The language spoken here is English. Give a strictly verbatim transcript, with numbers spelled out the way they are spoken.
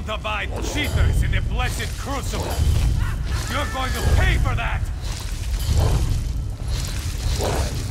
to buy cheaters in the blessed crucible. You're going to pay for that!